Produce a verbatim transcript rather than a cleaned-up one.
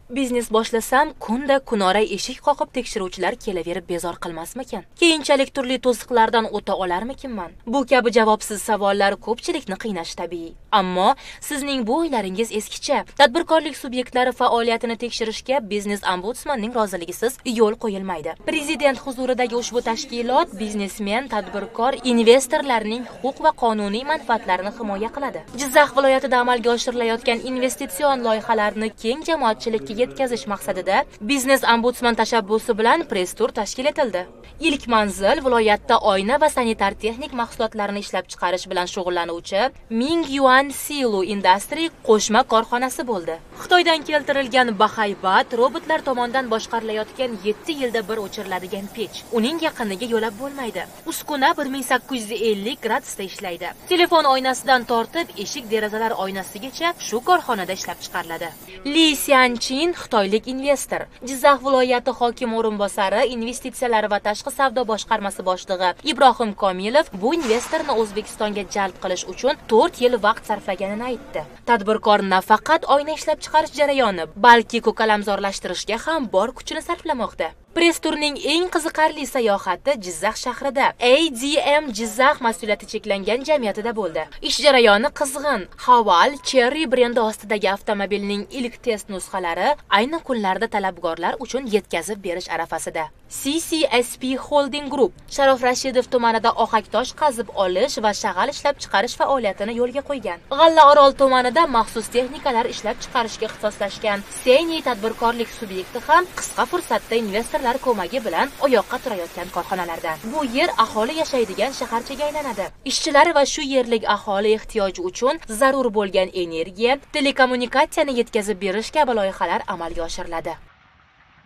Biznes boshlasam, kunda kunora eshik qoqib tekshiruvchilar kelaverib bezor qilmasmikan? Keyinchalik turli to'siqlardan o'ta olarmikinman? Bu kabi javobsiz savollar ko'pchilikni qiynashi tabiiy. Ammo sizning bu o'ylaringiz eskicha. Tadbirkorlik subyektlari faoliyatini tekshirishga biznes ombudsmanning roziligisiz yo'l qo'yilmaydi. Prezident huzuridagi ushbu tashkilot biznesmen, tadbirkor, investorlarning huquq va qonuniy manfaatlarini himoya qiladi. Jizzax viloyatida amalga oshirilayotgan investitsion loyihalarni keng jamoatchilikka yetkazish maqsadida biznes ombudsman tashabbusi bilan press tur tashkil etildi. Ilk manzil viloyatda oyna va sanitar texnik mahsulotlarni ishlab chiqarish bilan shug'ullanuvchi Mingyuan Silu Industry qo'shma korxonasi bo'ldi. Xitoydan keltirilgan bahaybat robotlar tomonidan boshqarilayotgan yetti yilda bir o'chiriladigan pech. Uning yaqiniga yo'lab bo'lmaydi. Uskuna bir ming sakkiz yuz ellik gradusda ishlaydi. Telefon oynasidan tortib eshik derazalar oynasigacha shu korxonada ishlab chiqariladi. Li Xianchin xitoylik investor, Jizzax viloyati hokim o'rinbosari, investitsiyalar va tashqi savdo boshqarmasi boshlig'i Ibrohim Komilov bu investorni O'zbekistonga jalb qilish uchun to'rt yil vaqt sarflaganini aytdi. Tadbirkor nafaqat oyna ishlab chiqarish jarayoni, balki ko'kalamzorlashtirishga ham bor kuchini sarflamoqda. Press turning eng qiziqarli sayohati Jizzax shahrida A D M Jizzax mas'uliyati cheklangan jamiyatida bo'ldi. Ish jarayoni qizg'in. Haval Cherry brendi ostidagi avtomobilning ilk test nusxalari ayni kunlarda talabgorlar uchun yetkazib berish arafasida. C C S P Holding Group Sharof Rashidov tumanida ohaktosh qazib olish va shag'al ishlab chiqarish faoliyatini yo'lga qo'ygan. G'allaorol tumanida maxsus texnikalar ishlab chiqarishga ixtisoslashgan Seni tadbirkorlik subyekti ham qisqa fursatda investorlar ko'magi bilan oyoqqa turayotgan korxonalardan. Bu yer aholi yashaydigan shaharchaga aylanadi. Ishchilar va shu yerlik aholi ehtiyoji uchun zarur bo'lgan energiya, telekommunikatsiyani yetkazib berish kabi loyihalar amalga oshiriladi.